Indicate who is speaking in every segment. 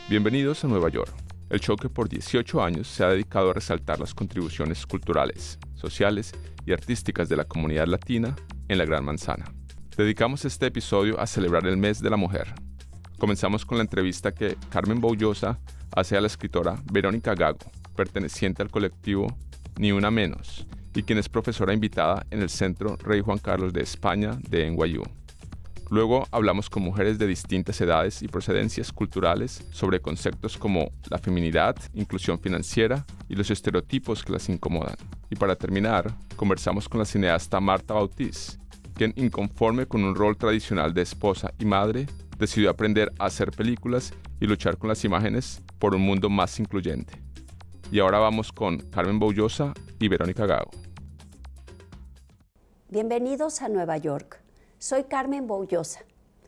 Speaker 1: Bienvenidos a Nueva York, el show que por 18 años se ha dedicado a resaltar las contribuciones culturales, sociales y artísticas de la comunidad latina en la Gran Manzana. Dedicamos este episodio a celebrar el mes de la mujer. Comenzamos con la entrevista que Carmen Boullosa hace a la escritora Verónica Gago, perteneciente al colectivo Ni Una Menos, y quien es profesora invitada en el Centro Rey Juan Carlos de España de NYU. Luego hablamos con mujeres de distintas edades y procedencias culturales sobre conceptos como la feminidad, inclusión financiera y los estereotipos que las incomodan. Y para terminar, conversamos con la cineasta Marta Bautiz, quien, inconforme con un rol tradicional de esposa y madre, decidió aprender a hacer películas y luchar con las imágenes por un mundo más incluyente. Y ahora vamos con Carmen Boullosa y Verónica Gago.
Speaker 2: Bienvenidos a Nueva York. Soy Carmen Boullosa.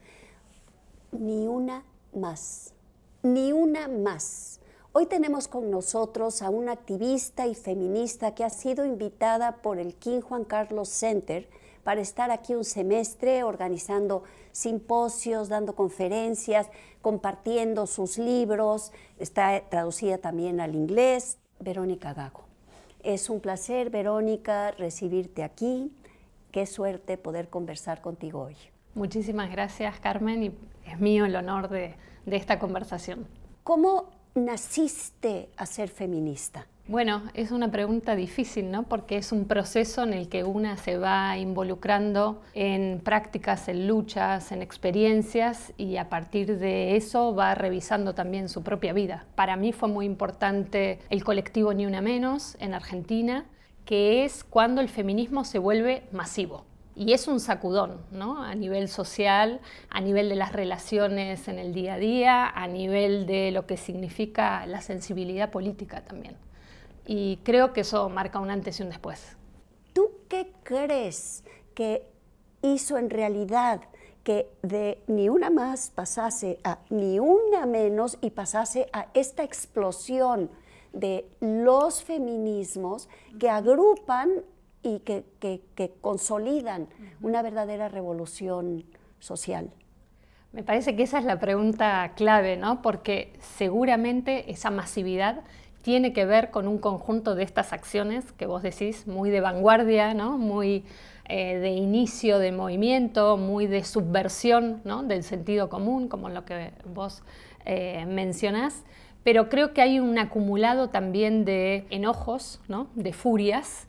Speaker 2: Ni una más. Ni una más. Hoy tenemos con nosotros a una activista y feminista que ha sido invitada por el King Juan Carlos Center para estar aquí un semestre organizando simposios, dando conferencias, compartiendo sus libros. Está traducida también al inglés. Verónica Gago. Es un placer, Verónica, recibirte aquí. Qué suerte poder conversar contigo hoy.
Speaker 3: Muchísimas gracias, Carmen, y es mío el honor de esta conversación.
Speaker 2: ¿Cómo naciste a ser feminista?
Speaker 3: Bueno, es una pregunta difícil, ¿no? Porque es un proceso en el que una se va involucrando en prácticas, en luchas, en experiencias, y a partir de eso va revisando también su propia vida. Para mí fue muy importante el colectivo Ni Una Menos en Argentina, que es cuando el feminismo se vuelve masivo. Y es un sacudón, ¿no? A nivel social, a nivel de las relaciones en el día a día, a nivel de lo que significa la sensibilidad política también. Y creo que eso marca un antes y un después.
Speaker 2: ¿Tú qué crees que hizo en realidad que de ni una más pasase a ni una menos y pasase a esta explosión de los feminismos que agrupan y que consolidan una verdadera revolución social?
Speaker 3: Me parece que esa es la pregunta clave, ¿no? Porque seguramente esa masividad tiene que ver con un conjunto de estas acciones que vos decís, muy de vanguardia, ¿no? Muy de inicio de movimiento, muy de subversión, ¿no? Del sentido común, como lo que vos mencionás. Pero creo que hay un acumulado también de enojos, ¿no? De furias,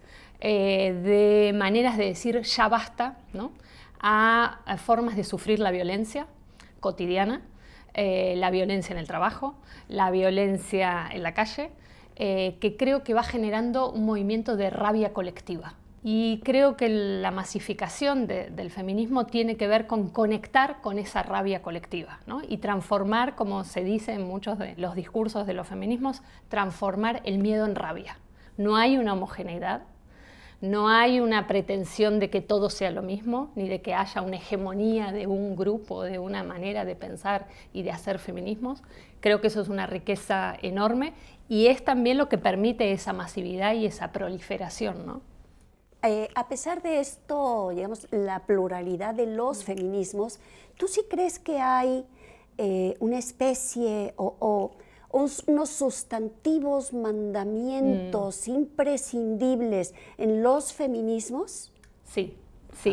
Speaker 3: de maneras de decir ya basta, ¿no? A formas de sufrir la violencia cotidiana, la violencia en el trabajo, la violencia en la calle, que creo que va generando un movimiento de rabia colectiva. Y creo que la masificación del feminismo tiene que ver con conectar con esa rabia colectiva, ¿no? Y transformar, como se dice en muchos de los discursos de los feminismos, transformar el miedo en rabia. No hay una homogeneidad, no hay una pretensión de que todo sea lo mismo, ni de que haya una hegemonía de un grupo, de una manera de pensar y de hacer feminismos. Creo que eso es una riqueza enorme y es también lo que permite esa masividad y esa proliferación, ¿no?
Speaker 2: A pesar de esto, digamos, la pluralidad de los feminismos, ¿tú sí crees que hay una especie o unos sustantivos mandamientos imprescindibles en los feminismos?
Speaker 3: Sí, sí.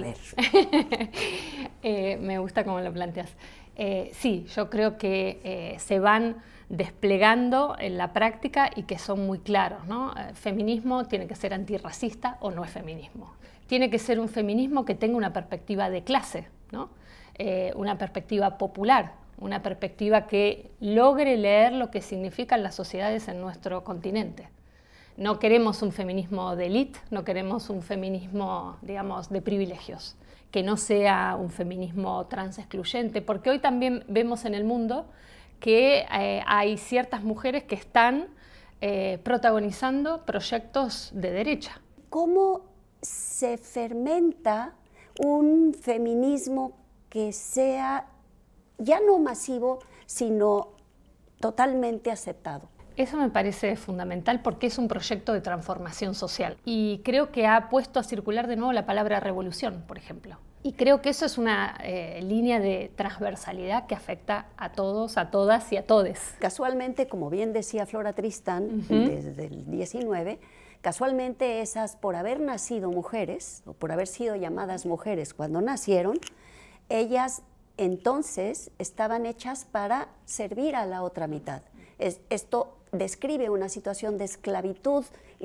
Speaker 2: A ver.
Speaker 3: Me gusta cómo lo planteas. Sí, yo creo que se van desplegando en la práctica y que son muy claros, ¿no? Feminismo tiene que ser antirracista o no es feminismo. Tiene que ser un feminismo que tenga una perspectiva de clase, ¿no? Una perspectiva popular, una perspectiva que logre leer lo que significan las sociedades en nuestro continente. No queremos un feminismo de élite, no queremos un feminismo, digamos, de privilegios, que no sea un feminismo transexcluyente, porque hoy también vemos en el mundo que hay ciertas mujeres que están protagonizando proyectos de derecha.
Speaker 2: ¿Cómo se fermenta un feminismo que sea ya no masivo, sino totalmente aceptado?
Speaker 3: Eso me parece fundamental porque es un proyecto de transformación social y creo que ha puesto a circular de nuevo la palabra revolución, por ejemplo. Y creo que eso es una línea de transversalidad que afecta a todos, a todas y a todes.
Speaker 2: Casualmente, como bien decía Flora Tristán, desde el 19, casualmente esas, por haber nacido mujeres, o por haber sido llamadas mujeres cuando nacieron, ellas entonces estaban hechas para servir a la otra mitad. Esto describe una situación de esclavitud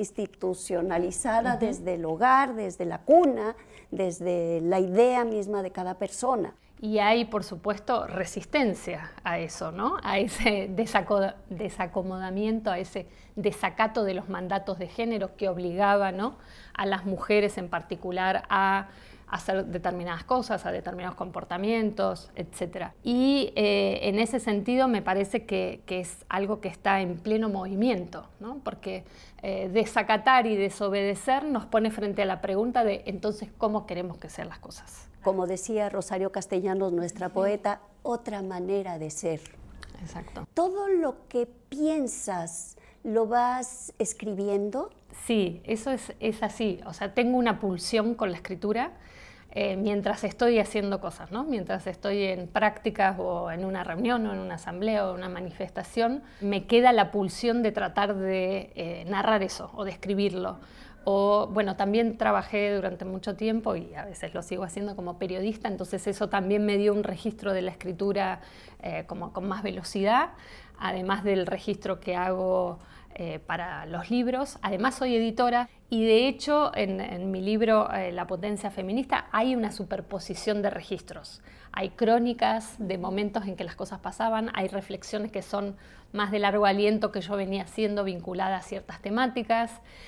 Speaker 2: institucionalizada desde el hogar, desde la cuna, desde la idea misma de cada persona.
Speaker 3: Y hay, por supuesto, resistencia a eso, ¿no? A ese desacomodamiento, a ese desacato de los mandatos de género que obligaba, ¿no?, a las mujeres en particular a hacer determinadas cosas, a determinados comportamientos, etc. Y en ese sentido me parece que es algo que está en pleno movimiento, ¿no? Porque desacatar y desobedecer nos pone frente a la pregunta de entonces ¿cómo queremos que sean las cosas?
Speaker 2: Como decía Rosario Castellanos, nuestra poeta, otra manera de ser.
Speaker 3: Exacto.
Speaker 2: ¿Todo lo que piensas lo vas escribiendo?
Speaker 3: Sí, eso es así. O sea, tengo una pulsión con la escritura mientras estoy haciendo cosas, ¿no? Mientras estoy en prácticas o en una reunión o en una asamblea o en una manifestación, me queda la pulsión de tratar de narrar eso o de escribirlo. O, bueno, también trabajé durante mucho tiempo y a veces lo sigo haciendo como periodista, entonces eso también me dio un registro de la escritura como con más velocidad, además del registro que hago para los libros. Además soy editora y de hecho en mi libro La potencia feminista hay una superposición de registros. Hay crónicas de momentos en que las cosas pasaban, hay reflexiones que son más de largo aliento que yo venía haciendo vinculadas a ciertas temáticas,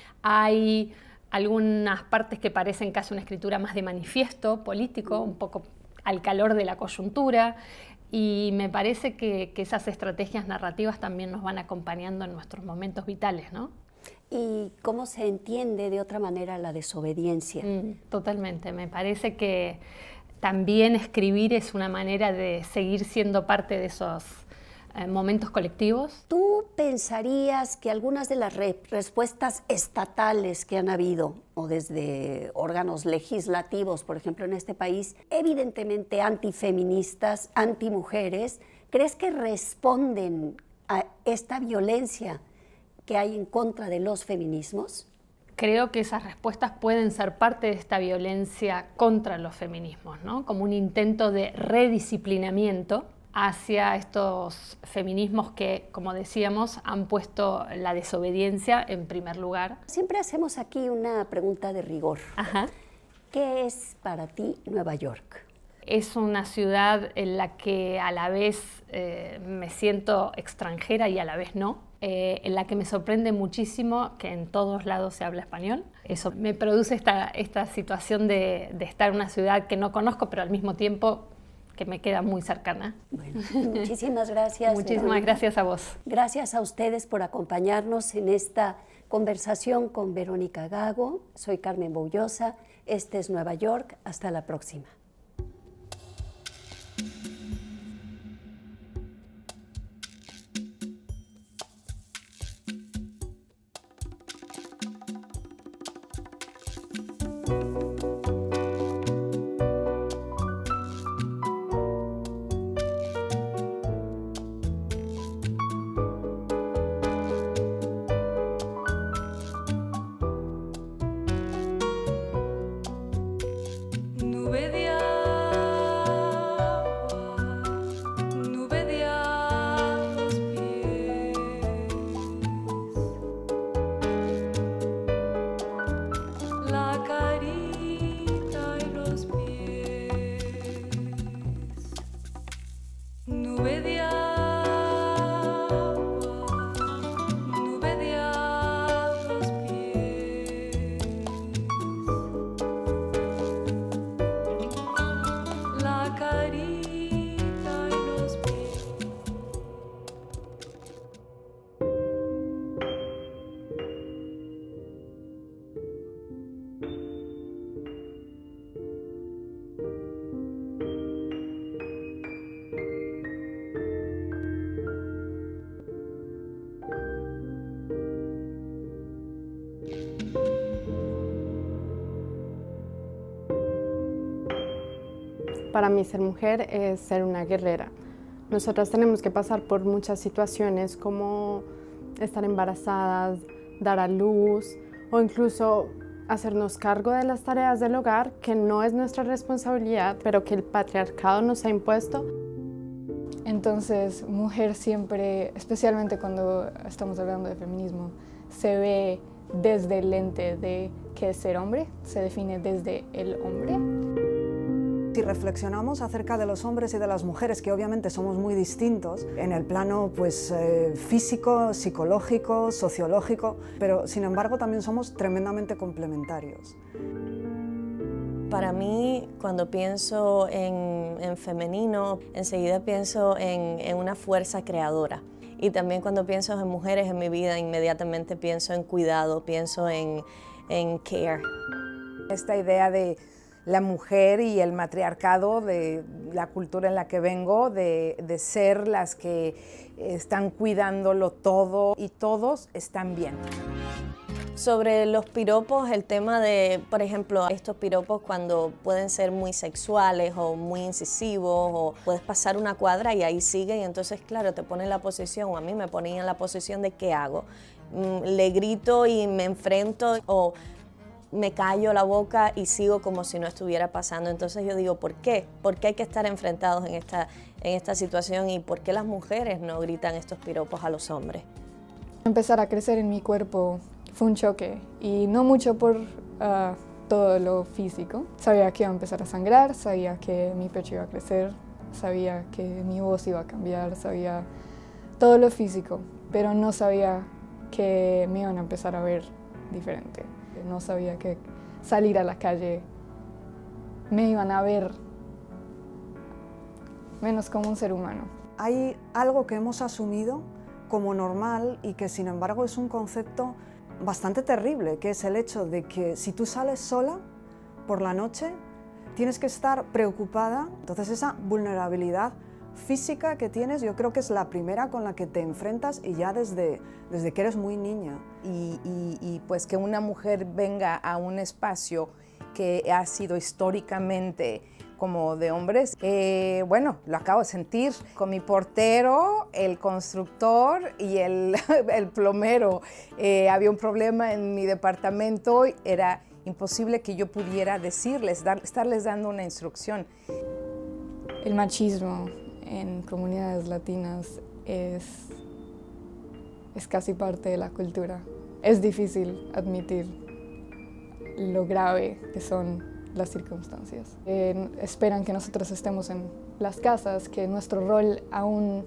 Speaker 3: hay algunas partes que parecen casi una escritura más de manifiesto político, un poco al calor de la coyuntura. Y me parece que esas estrategias narrativas también nos van acompañando en nuestros momentos vitales, ¿no?
Speaker 2: ¿Y cómo se entiende de otra manera la desobediencia?
Speaker 3: Totalmente. Me parece que también escribir es una manera de seguir siendo parte de esos momentos colectivos.
Speaker 2: ¿Tú pensarías que algunas de las respuestas estatales que han habido, o desde órganos legislativos, por ejemplo, en este país, evidentemente antifeministas, antimujeres, crees que responden a esta violencia que hay en contra de los feminismos?
Speaker 3: Creo que esas respuestas pueden ser parte de esta violencia contra los feminismos, ¿no? Como un intento de redisciplinamiento hacia estos feminismos que, como decíamos, han puesto la desobediencia en primer lugar.
Speaker 2: Siempre hacemos aquí una pregunta de rigor.
Speaker 3: Ajá.
Speaker 2: ¿Qué es para ti Nueva York?
Speaker 3: Es una ciudad en la que a la vez me siento extranjera y a la vez no, en la que me sorprende muchísimo que en todos lados se habla español. Eso me produce esta situación de estar en una ciudad que no conozco, pero al mismo tiempo que me queda muy cercana.
Speaker 2: Bueno, muchísimas gracias.
Speaker 3: Muchísimas gracias a vos.
Speaker 2: Gracias a ustedes por acompañarnos en esta conversación con Verónica Gago. Soy Carmen Boullosa. Este es Nueva York. Hasta la próxima.
Speaker 4: Para mí ser mujer es ser una guerrera. Nosotras tenemos que pasar por muchas situaciones como estar embarazadas, dar a luz o incluso hacernos cargo de las tareas del hogar, que no es nuestra responsabilidad, pero que el patriarcado nos ha impuesto.
Speaker 5: Entonces, mujer siempre, especialmente cuando estamos hablando de feminismo, se ve desde el lente de qué es ser hombre, se define desde el hombre.
Speaker 6: Si reflexionamos acerca de los hombres y de las mujeres, que obviamente somos muy distintos en el plano físico, psicológico, sociológico, pero sin embargo también somos tremendamente complementarios.
Speaker 7: Para mí, cuando pienso en femenino, enseguida pienso en una fuerza creadora. Y también cuando pienso en mujeres en mi vida, inmediatamente pienso en cuidado, pienso en care.
Speaker 8: Esta idea de la mujer y el matriarcado, de la cultura en la que vengo, de ser las que están cuidándolo todo y todos están bien.
Speaker 7: Sobre los piropos, el tema de, por ejemplo, estos piropos cuando pueden ser muy sexuales o muy incisivos, o puedes pasar una cuadra y ahí sigue, y entonces, claro, te pone en la posición, o a mí me ponía en la posición de ¿qué hago? ¿Le grito y me enfrento o me callo la boca y sigo como si no estuviera pasando? Entonces yo digo, ¿por qué? ¿Por qué hay que estar enfrentados en esta situación y por qué las mujeres no gritan estos piropos a los hombres?
Speaker 5: Empezar a crecer en mi cuerpo fue un choque, y no mucho por todo lo físico. Sabía que iba a empezar a sangrar, sabía que mi pecho iba a crecer, sabía que mi voz iba a cambiar, sabía todo lo físico, pero no sabía que me iban a empezar a ver diferente. No sabía que salir a la calle me iban a ver menos como un ser humano.
Speaker 6: Hay algo que hemos asumido como normal y que sin embargo es un concepto bastante terrible, que es el hecho de que si tú sales sola por la noche tienes que estar preocupada. Entonces esa vulnerabilidad física que tienes, yo creo que es la primera con la que te enfrentas, y ya desde que eres muy niña.
Speaker 8: Y pues que una mujer venga a un espacio que ha sido históricamente como de hombres, bueno, lo acabo de sentir con mi portero, el constructor y el plomero. Había un problema en mi departamento, era imposible que yo pudiera decirles, estarles dando una instrucción.
Speaker 5: El machismo en comunidades latinas es casi parte de la cultura. Es difícil admitir lo grave que son las circunstancias. Esperan que nosotros estemos en las casas, que nuestro rol aún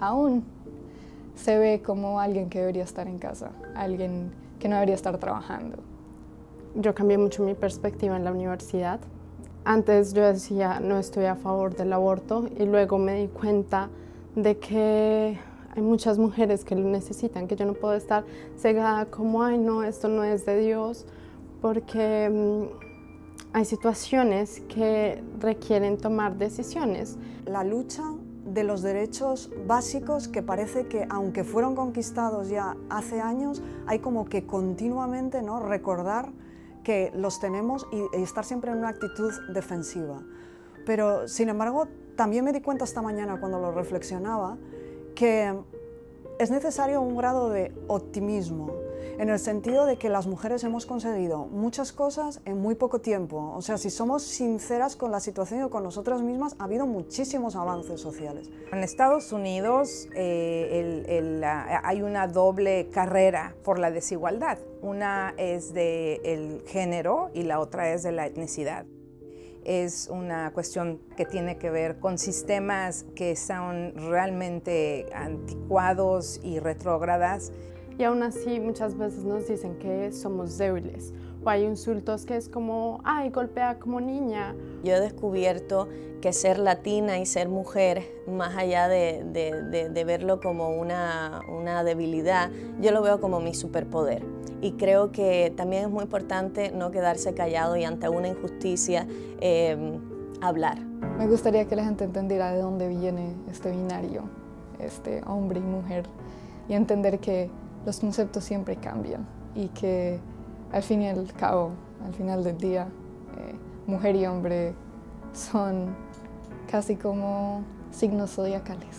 Speaker 5: se ve como alguien que debería estar en casa, alguien que no debería estar trabajando.
Speaker 4: Yo cambié mucho mi perspectiva en la universidad. Antes yo decía, no estoy a favor del aborto, y luego me di cuenta de que hay muchas mujeres que lo necesitan, que yo no puedo estar cegada como, ay no, esto no es de Dios, porque hay situaciones que requieren tomar decisiones.
Speaker 6: La lucha de los derechos básicos, que parece que aunque fueron conquistados ya hace años, hay como que continuamente, ¿no?, recordar que los tenemos y estar siempre en una actitud defensiva. Pero sin embargo también me di cuenta esta mañana cuando lo reflexionaba que es necesario un grado de optimismo, en el sentido de que las mujeres hemos conseguido muchas cosas en muy poco tiempo. O sea, si somos sinceras con la situación y con nosotras mismas, ha habido muchísimos avances sociales.
Speaker 8: En Estados Unidos hay una doble carrera por la desigualdad. Una es del género y la otra es de la etnicidad. Es una cuestión que tiene que ver con sistemas que son realmente anticuados y retrógradas.
Speaker 4: Y aún así muchas veces nos dicen que somos débiles, o hay insultos que es como, ay, golpea como niña.
Speaker 7: Yo he descubierto que ser latina y ser mujer, más allá de verlo como una debilidad, yo lo veo como mi superpoder. Y creo que también es muy importante no quedarse callado y ante una injusticia hablar.
Speaker 5: Me gustaría que la gente entendiera de dónde viene este binario, este hombre y mujer, y entender que los conceptos siempre cambian y que al fin y al cabo, al final del día, mujer y hombre son casi como signos zodiacales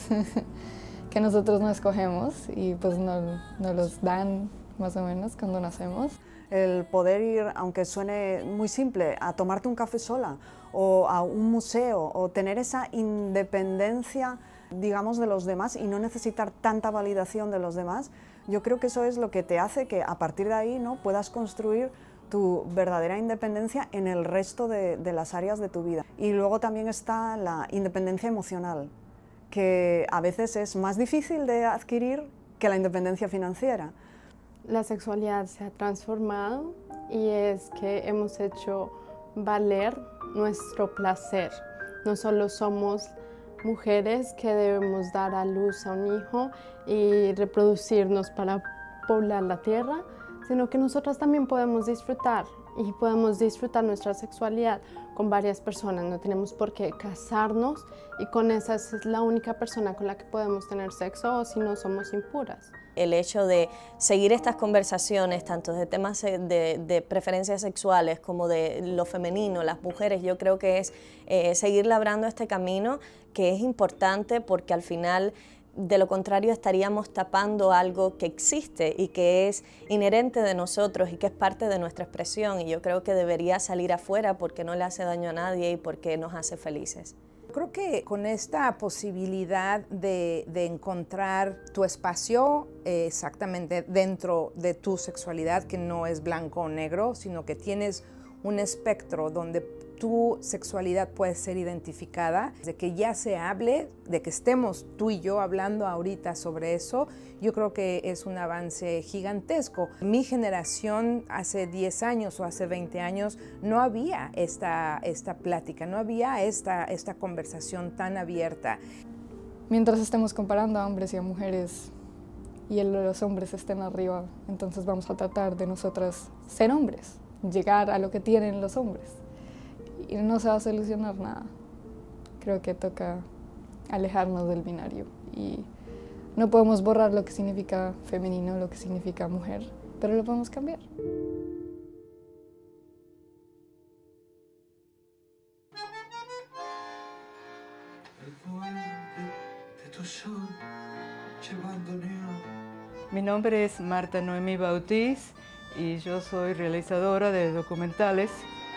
Speaker 5: que nosotros no escogemos y pues no los dan más o menos cuando nacemos.
Speaker 6: El poder ir, aunque suene muy simple, a tomarte un café sola o a un museo o tener esa independencia, digamos, de los demás y no necesitar tanta validación de los demás, yo creo que eso es lo que te hace que a partir de ahí, ¿no?, puedas construir tu verdadera independencia en el resto de las áreas de tu vida. Y luego también está la independencia emocional, que a veces es más difícil de adquirir que la independencia financiera.
Speaker 4: La sexualidad se ha transformado y es que hemos hecho valer nuestro placer. No solo somos mujeres que debemos dar a luz a un hijo y reproducirnos para poblar la tierra, sino que nosotras también podemos disfrutar y podemos disfrutar nuestra sexualidad con varias personas. No tenemos por qué casarnos y con esa es la única persona con la que podemos tener sexo o si no somos impuras.
Speaker 7: El hecho de seguir estas conversaciones, tanto de temas de preferencias sexuales como de lo femenino, las mujeres, yo creo que es seguir labrando este camino que es importante porque al final, de lo contrario, estaríamos tapando algo que existe y que es inherente de nosotros y que es parte de nuestra expresión y yo creo que debería salir afuera porque no le hace daño a nadie y porque nos hace felices.
Speaker 8: Creo que con esta posibilidad de encontrar tu espacio exactamente dentro de tu sexualidad, que no es blanco o negro, sino que tienes un espectro donde tu sexualidad puede ser identificada, de que ya se hable, de que estemos tú y yo hablando ahorita sobre eso, yo creo que es un avance gigantesco. Mi generación hace 10 años o hace 20 años no había esta plática, no había esta conversación tan abierta.
Speaker 5: Mientras estemos comparando a hombres y a mujeres y los hombres estén arriba, entonces vamos a tratar de nosotras ser hombres, llegar a lo que tienen los hombres. Y no se va a solucionar nada. Creo que toca alejarnos del binario y no podemos borrar lo que significa femenino, lo que significa mujer, pero lo podemos cambiar.
Speaker 9: Mi nombre es Marta Noemí Bautiz y yo soy realizadora de documentales.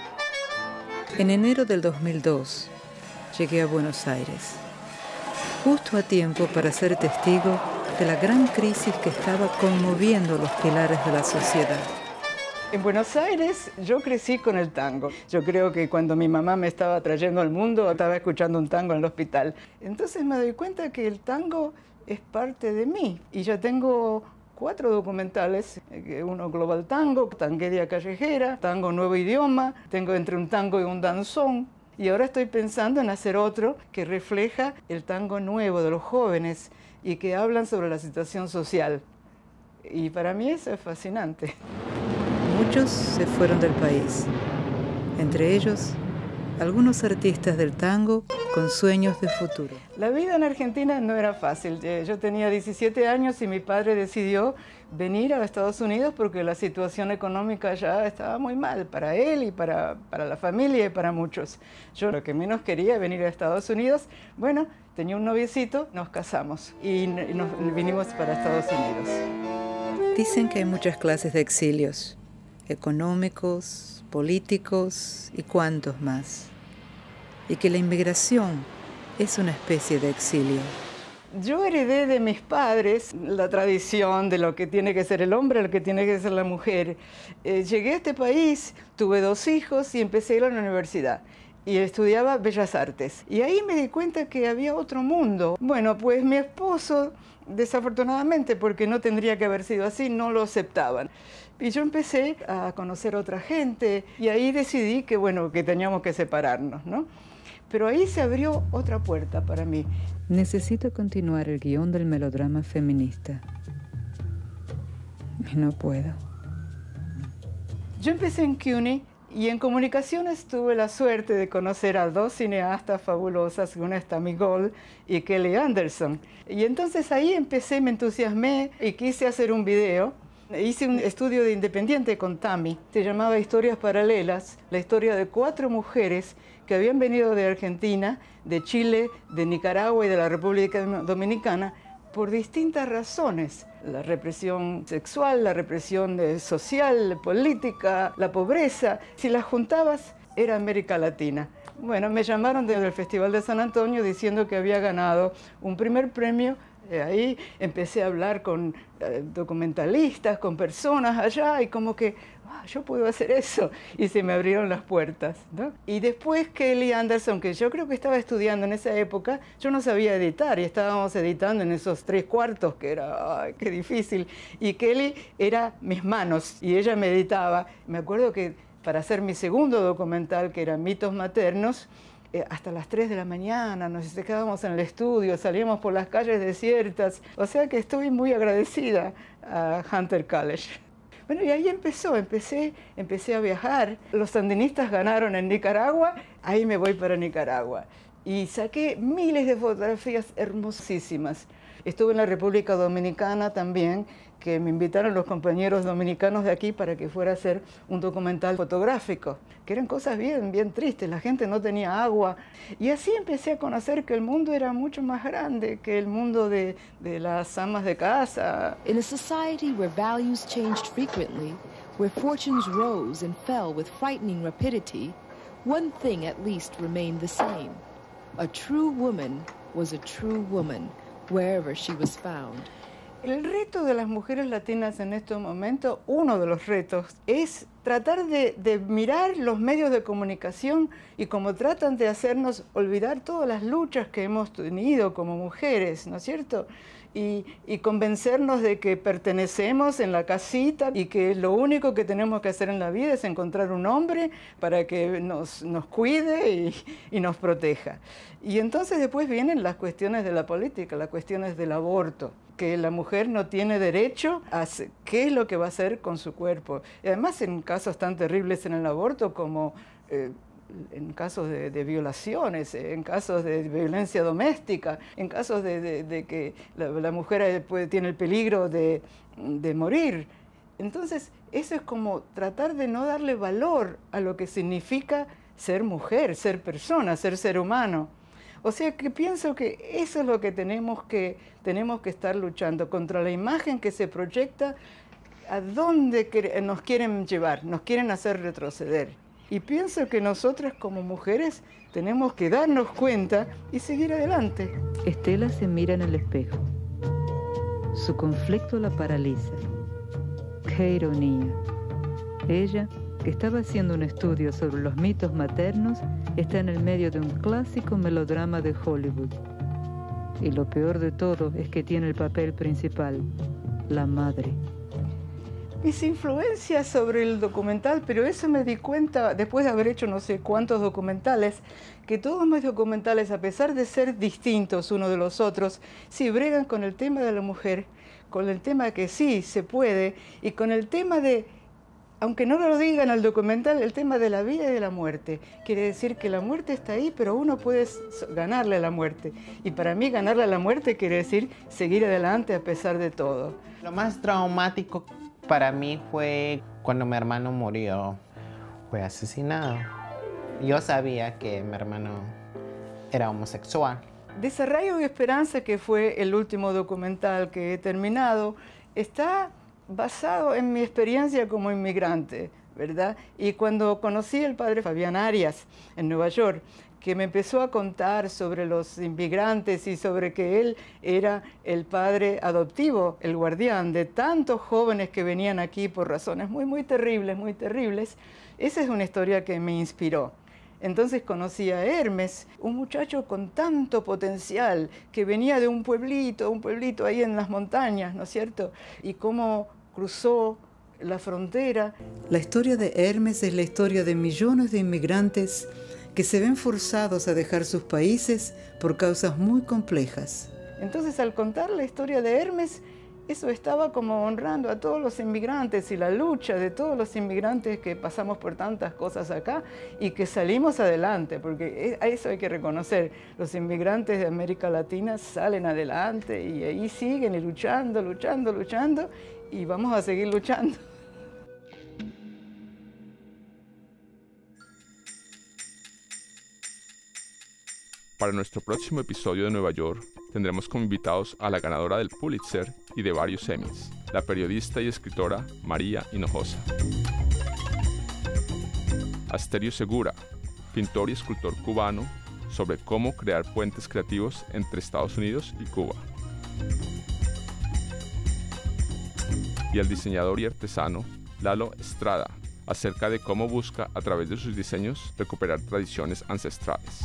Speaker 10: En enero del 2002 llegué a Buenos Aires, justo a tiempo para ser testigo de la gran crisis que estaba conmoviendo los pilares de la sociedad.
Speaker 9: En Buenos Aires yo crecí con el tango. Yo creo que cuando mi mamá me estaba trayendo al mundo, estaba escuchando un tango en el hospital. Entonces me doy cuenta que el tango es parte de mí. Y yo tengo 4 documentales, uno Global Tango, Tanguedia Callejera, Tango Nuevo Idioma, tengo entre un tango y un danzón. Y ahora estoy pensando en hacer otro que refleja el tango nuevo de los jóvenes y que hablan sobre la situación social. Y para mí eso es fascinante.
Speaker 10: Muchos se fueron del país, entre ellos algunos artistas del tango con sueños de futuro.
Speaker 9: La vida en Argentina no era fácil. Yo tenía 17 años y mi padre decidió venir a Estados Unidos porque la situación económica ya estaba muy mal para él y para la familia y para muchos. Yo lo que menos quería venir a Estados Unidos. Bueno, tenía un noviecito, nos casamos y nos vinimos para Estados Unidos.
Speaker 10: Dicen que hay muchas clases de exilios, económicos, políticos y cuantos más, y que la inmigración es una especie de exilio.
Speaker 9: Yo heredé de mis padres la tradición de lo que tiene que ser el hombre, lo que tiene que ser la mujer. Llegué a este país, tuve 2 hijos y empecé a ir a la universidad. Y estudiaba Bellas Artes. Y ahí me di cuenta que había otro mundo. Bueno, pues mi esposo, desafortunadamente, porque no tendría que haber sido así, no lo aceptaban. Y yo empecé a conocer a otra gente y ahí decidí que, bueno, que teníamos que separarnos, ¿no? Pero ahí se abrió otra puerta para mí.
Speaker 10: Necesito continuar el guión del melodrama feminista. Y no puedo.
Speaker 9: Yo empecé en CUNY y en comunicaciones tuve la suerte de conocer a 2 cineastas fabulosas, una es Tammy Gold y Kelly Anderson. Y entonces ahí empecé, me entusiasmé y quise hacer un video. Hice un estudio de independiente con Tami, se llamaba Historias Paralelas, la historia de 4 mujeres que habían venido de Argentina, de Chile, de Nicaragua y de la República Dominicana por distintas razones. La represión sexual, la represión social, política, la pobreza. Si las juntabas, era América Latina. Bueno, me llamaron desde el Festival de San Antonio diciendo que había ganado un primer premio. Ahí empecé a hablar con documentalistas, con personas allá, y como que yo puedo hacer eso. Y se me abrieron las puertas, ¿no? Y después Kelly Anderson, que yo creo que estaba estudiando en esa época, yo no sabía editar y estábamos editando en esos 3/4, que era, ¡ay, qué difícil! Y Kelly era mis manos y ella me editaba. Me acuerdo que para hacer mi segundo documental, que era Mitos Maternos, hasta las 3 de la mañana nos quedábamos en el estudio, salíamos por las calles desiertas. O sea que estoy muy agradecida a Hunter College. Bueno, y ahí empecé a viajar. Los sandinistas ganaron en Nicaragua, ahí me voy para Nicaragua. Y saqué miles de fotografías hermosísimas. Estuve en la República Dominicana también, que me invitaron los compañeros dominicanos de aquí para que fuera a hacer un documental fotográfico, que eran cosas bien tristes, la gente no tenía agua. Y así empecé a conocer que el mundo era mucho más grande que el mundo de las amas de casa.
Speaker 11: In a society where values changed frequently, where fortunes rose and fell with frightening rapidity, one thing at least remained the same. A true woman was a true woman, wherever she was found.
Speaker 9: El reto de las mujeres latinas en estos momentos, uno de los retos, es tratar de mirar los medios de comunicación y cómo tratan de hacernos olvidar todas las luchas que hemos tenido como mujeres, ¿no es cierto? Y convencernos de que pertenecemos en la casita y que lo único que tenemos que hacer en la vida es encontrar un hombre para que nos cuide y nos proteja. Y entonces después vienen las cuestiones de la política, las cuestiones del aborto, que la mujer no tiene derecho a qué es lo que va a hacer con su cuerpo. Y además en casos tan terribles en el aborto como en casos de violaciones, en casos de violencia doméstica, en casos de que la mujer tiene el peligro de morir. Entonces, eso es como tratar de no darle valor a lo que significa ser mujer, ser persona, ser ser humano. O sea que pienso que eso es lo que tenemos que estar luchando, contra la imagen que se proyecta, a dónde nos quieren llevar, nos quieren hacer retroceder. Y pienso que nosotras como mujeres tenemos que darnos cuenta y seguir adelante.
Speaker 10: Estela se mira en el espejo. Su conflicto la paraliza. ¡Qué ironía! Ella, que estaba haciendo un estudio sobre los mitos maternos, está en el medio de un clásico melodrama de Hollywood. Y lo peor de todo es que tiene el papel principal, la madre.
Speaker 9: Mis influencias sobre el documental, pero eso me di cuenta después de haber hecho no sé cuántos documentales, que todos mis documentales, a pesar de ser distintos unos de los otros, sí bregan con el tema de la mujer, con el tema que sí se puede, y con el tema de, aunque no lo digan al documental, el tema de la vida y de la muerte. Quiere decir que la muerte está ahí, pero uno puede ganarle a la muerte. Y para mí ganarle a la muerte quiere decir seguir adelante a pesar de todo.
Speaker 12: Lo más traumático para mí fue cuando mi hermano murió, fue asesinado. Yo sabía que mi hermano era homosexual.
Speaker 9: Desarraigo y Esperanza, que fue el último documental que he terminado, está basado en mi experiencia como inmigrante, ¿verdad? Y cuando conocí al padre Fabián Arias en Nueva York, que me empezó a contar sobre los inmigrantes y sobre que él era el padre adoptivo, el guardián de tantos jóvenes que venían aquí por razones muy terribles, esa es una historia que me inspiró. Entonces conocí a Hermes, un muchacho con tanto potencial, que venía de un pueblito ahí en las montañas, ¿no es cierto? Y cómo cruzó la frontera.
Speaker 10: La historia de Hermes es la historia de millones de inmigrantes que se ven forzados a dejar sus países por causas muy complejas.
Speaker 9: Entonces, al contar la historia de Hermes, eso estaba como honrando a todos los inmigrantes y la lucha de todos los inmigrantes que pasamos por tantas cosas acá y que salimos adelante, porque a eso hay que reconocer. Los inmigrantes de América Latina salen adelante y ahí siguen luchando, y vamos a seguir luchando.
Speaker 1: Para nuestro próximo episodio de Nueva York, tendremos como invitados a la ganadora del Pulitzer y de varios Emmys, la periodista y escritora María Hinojosa. Asterio Segura, pintor y escultor cubano, sobre cómo crear puentes creativos entre Estados Unidos y Cuba. Y el diseñador y artesano Lalo Estrada, acerca de cómo busca a través de sus diseños recuperar tradiciones ancestrales.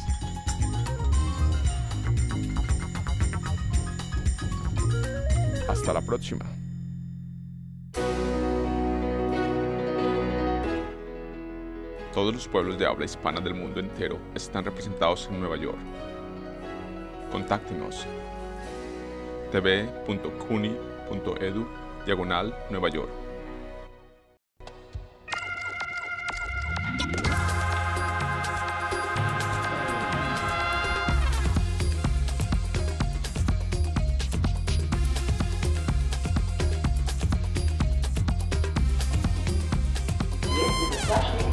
Speaker 1: Hasta la próxima. Todos los pueblos de habla hispana del mundo entero están representados en Nueva York. Contáctenos tv.cuni.edu/Nueva York.
Speaker 13: Discussion